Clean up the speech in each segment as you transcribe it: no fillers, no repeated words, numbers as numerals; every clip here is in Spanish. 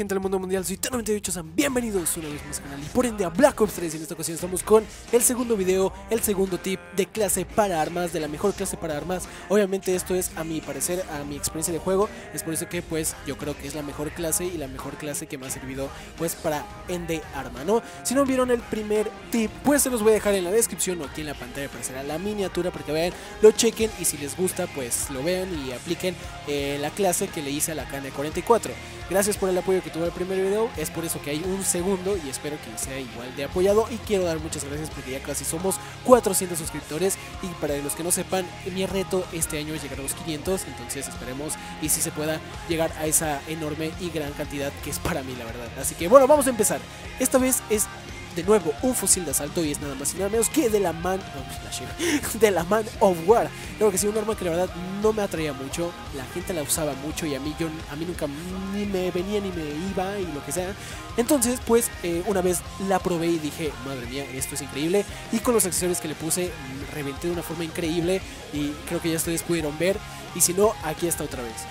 gente del mundo mundial? Soy Tano98, sean bienvenidos una vez más al canal y por ende a Black Ops 3. Y en esta ocasión estamos con el segundo video, el segundo tip de clase para armas, de la mejor clase para armas. Obviamente esto es a mi parecer, a mi experiencia de juego, es por eso que pues yo creo que es la mejor clase y la mejor clase que me ha servido pues para ende arma, ¿no? Si no vieron el primer tip, pues se los voy a dejar en la descripción o aquí en la pantalla aparecerá la miniatura para que vean, lo chequen y si les gusta pues lo vean y apliquen la clase que le hice a la KN-44. Gracias por el apoyo que tuvo el primer video, es por eso que hay un segundo y espero que sea igual de apoyado. Y quiero dar muchas gracias porque ya casi somos 400 suscriptores y para los que no sepan, mi reto este año es llegar a los 500, entonces esperemos y si se pueda llegar a esa enorme y gran cantidad que es para mí la verdad. Así que bueno, vamos a empezar. Esta vez es de nuevo un fusil de asalto y es nada más y nada menos que de la Man of War. Creo que sí, un arma que la verdad no me atraía mucho, la gente la usaba mucho y a mí nunca ni me venía ni me iba y lo que sea. Entonces pues una vez la probé y dije, madre mía, esto es increíble, y con los accesorios que le puse reventé de una forma increíble y creo que ya ustedes pudieron ver, y si no, aquí está otra vez.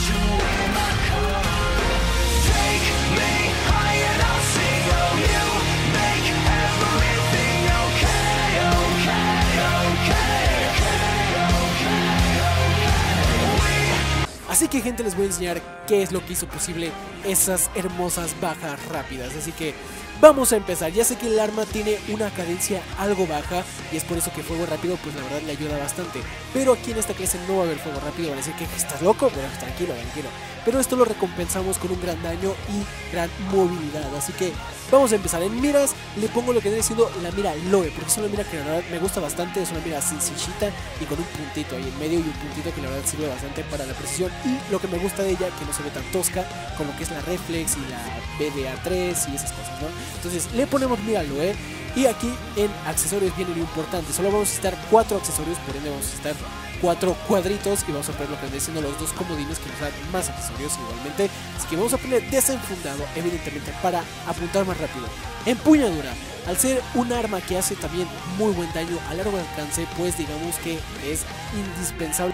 Así que gente, les voy a enseñar qué es lo que hizo posible esas hermosas bajas rápidas. Así que vamos a empezar. Ya sé que el arma tiene una cadencia algo baja y es por eso que fuego rápido pues la verdad le ayuda bastante. Pero aquí en esta clase no va a haber fuego rápido. Van a decir que estás loco, pero tranquilo. Pero esto lo recompensamos con un gran daño y gran movilidad. Así que vamos a empezar. En miras le pongo lo que viene siendo la mira Loe, porque es una mira que la verdad me gusta bastante. Es una mira sencillita y con un puntito ahí en medio y un puntito que la verdad sirve bastante para la precisión. Y lo que me gusta de ella, que no se ve tan tosca con lo que es la reflex y la BDA3 y esas cosas, ¿no? Entonces le ponemos mira Loe. Y aquí en accesorios viene lo importante. Solo vamos a necesitar 4 accesorios, por ende vamos a necesitar 4 cuadritos y vamos a poner lo que vienen siendo los 2 comodines que nos dan más accesorios igualmente. Así que vamos a poner desenfundado, evidentemente para apuntar más rápido. Empuñadura, al ser un arma que hace también muy buen daño a largo alcance, pues digamos que es indispensable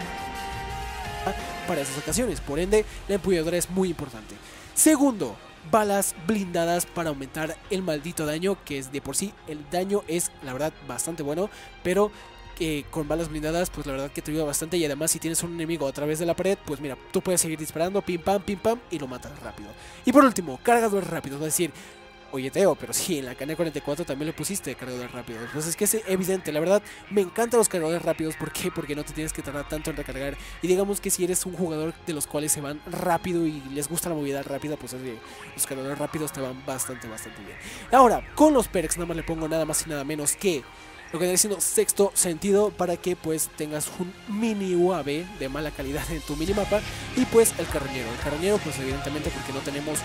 para esas ocasiones. Por ende, la empuñadura es muy importante. Segundo, balas blindadas para aumentar el maldito daño, que es de por sí el daño es la verdad bastante bueno, pero con balas blindadas pues la verdad que te ayuda bastante. Y además si tienes un enemigo a través de la pared, pues mira, tú puedes seguir disparando, pim pam y lo matas rápido. Y por último, cargadores rápidos. Va a decir, oye Teo, pero sí, en la KN-44 también le pusiste cargadores rápidos. Pues es que es evidente, la verdad me encantan los cargadores rápidos. ¿Por qué? Porque no te tienes que tardar tanto en recargar. Y digamos que si eres un jugador de los cuales se van rápido y les gusta la movilidad rápida, pues los cargadores rápidos te van bastante bien. Ahora, con los perks nada más le pongo nada más y nada menos que lo que viene siendo sexto sentido, para que pues tengas un mini UAV de mala calidad en tu minimapa. Y pues el carroñero pues evidentemente porque no tenemos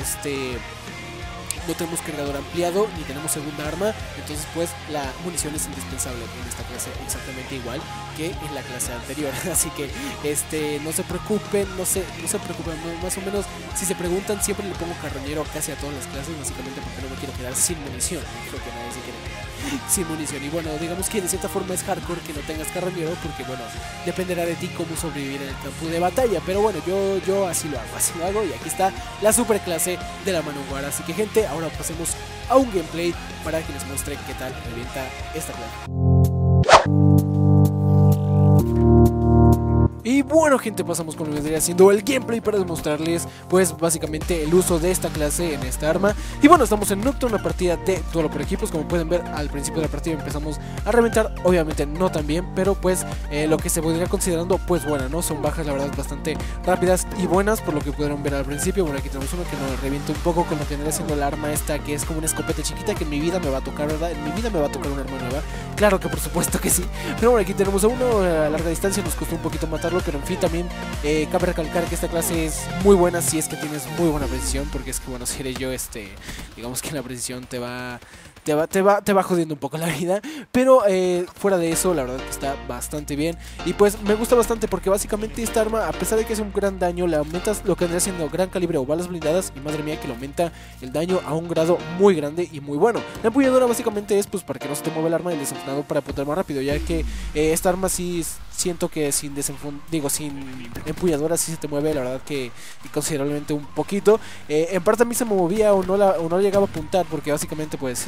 cargador ampliado ni tenemos segunda arma, entonces pues la munición es indispensable en esta clase, exactamente igual que en la clase anterior. Así que no se preocupen, más o menos si se preguntan, siempre le pongo carroñero casi a todas las clases, básicamente porque no me quiero quedar sin munición. Creo que nadie se quiere quedar sin munición. Y bueno, digamos que de cierta forma es hardcore que no tengas carroñero, porque bueno, dependerá de ti cómo sobrevivir en el campo de batalla. Pero bueno, yo así lo hago y aquí está la super clase de la Man of War. Así que gente, ahora pasemos a un gameplay para que les muestre qué tal revienta esta clase. Y bueno gente, pasamos con lo que vendría siendo el gameplay para demostrarles pues básicamente el uso de esta clase en esta arma. Y bueno, estamos en Nocturne, una partida de duelo por equipos. Como pueden ver, al principio de la partida empezamos a reventar, obviamente no tan bien, pero pues lo que se podría considerando pues buena, ¿no? Son bajas la verdad bastante rápidas y buenas, por lo que pudieron ver al principio. Bueno, aquí tenemos uno que nos revienta un poco con lo que vendría siendo el arma esta, que es como una escopeta chiquita, que en mi vida me va a tocar, ¿verdad? En mi vida me va a tocar un arma nueva, claro que por supuesto que sí. Pero bueno, aquí tenemos a uno a larga distancia, nos costó un poquito matarlo, pero en fin, también cabe recalcar que esta clase es muy buena si es que tienes muy buena precisión, porque es que bueno, si eres yo, digamos que la precisión te va jodiendo un poco la vida, pero fuera de eso la verdad que está bastante bien. Y pues me gusta bastante porque básicamente esta arma, a pesar de que hace un gran daño, le aumentas lo que vendría siendo gran calibre o balas blindadas, y madre mía que le aumenta el daño a un grado muy grande y muy bueno. La empuñadura básicamente es pues para que no se te mueva el arma, y el desenfrenado para apuntar más rápido, ya que esta arma sí siento que sin sin empuñadura sí se te mueve, la verdad que considerablemente un poquito. En parte a mí se me movía o no llegaba a apuntar porque básicamente pues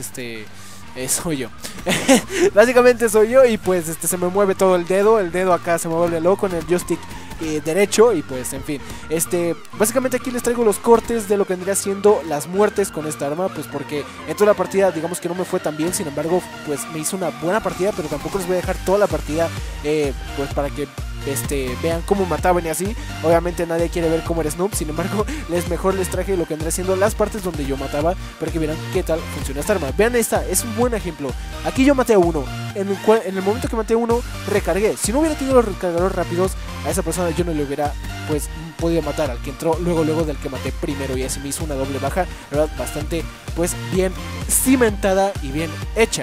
soy yo. Básicamente soy yo y pues se me mueve todo el dedo acá se me vuelve loco en el joystick derecho y pues en fin, básicamente aquí les traigo los cortes de lo que vendría siendo las muertes con esta arma, pues porque en toda la partida digamos que no me fue tan bien, sin embargo pues me hizo una buena partida, pero tampoco les voy a dejar toda la partida pues para que vean cómo mataban y así. Obviamente nadie quiere ver cómo eres noob, sin embargo mejor les traje lo que vendría siendo las partes donde yo mataba para que vieran qué tal funciona esta arma. Vean esta, es un buen ejemplo. Aquí yo maté a uno, en el momento que maté a uno recargué. Si no hubiera tenido los recargadores rápidos, a esa persona yo no le hubiera pues podido matar, al que entró luego del que maté primero, y así me hizo una doble baja, la verdad bastante pues bien cimentada y bien hecha.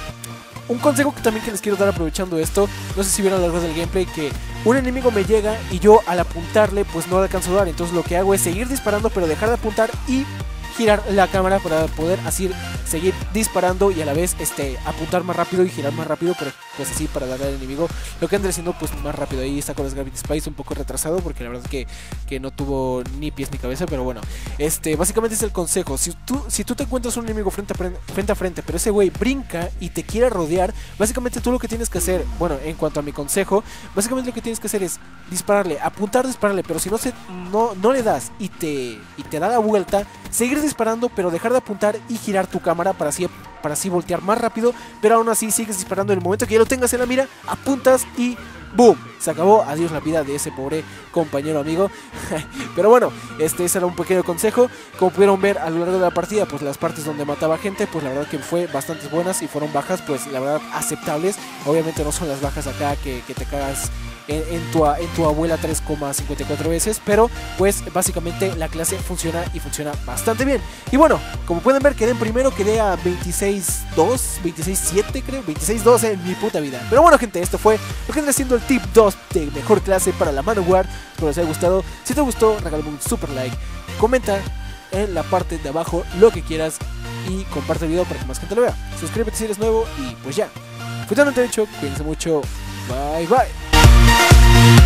Un consejo que también que les quiero dar aprovechando esto, no sé si vieron a lo largo del gameplay, que un enemigo me llega y yo al apuntarle pues no le alcanzo a dar, entonces lo que hago es seguir disparando pero dejar de apuntar y girar la cámara para poder así seguir disparando y a la vez apuntar más rápido y girar más rápido, pero pues así para darle al enemigo lo que ande siendo pues más rápido. Ahí está con los Gravity Spice un poco retrasado porque la verdad es que no tuvo ni pies ni cabeza, pero bueno, básicamente es el consejo. Si tú te encuentras un enemigo frente a frente, pero ese güey brinca y te quiere rodear, básicamente tú lo que tienes que hacer, bueno, en cuanto a mi consejo, básicamente lo que tienes que hacer es dispararle, apuntar, dispararle, pero si no le das y te da la vuelta, seguir disparando pero dejar de apuntar y girar tu cámara para así voltear más rápido, pero aún así sigues disparando. En el momento que ya lo tengas en la mira, apuntas y ¡boom! Se acabó, adiós la vida de ese pobre compañero amigo. Pero bueno, ese era un pequeño consejo. Como pudieron ver a lo largo de la partida, pues las partes donde mataba gente, pues la verdad que fue bastante buenas y fueron bajas, pues la verdad aceptables. Obviamente no son las bajas acá que te cagas en tu abuela 3,54 veces, pero pues básicamente la clase funciona y funciona bastante bien. Y bueno, como pueden ver, quedé en primero, quedé a 26-2, 26-7 creo, 26-2 en mi puta vida. Pero bueno gente, esto fue lo que anda siendo el tip 2 de mejor clase para la Manowar. Espero les haya gustado. Si te gustó, regálame un super like, comenta en la parte de abajo lo que quieras y comparte el video para que más gente lo vea. Suscríbete si eres nuevo y pues ya. Fue todo hecho, cuídense mucho, bye bye.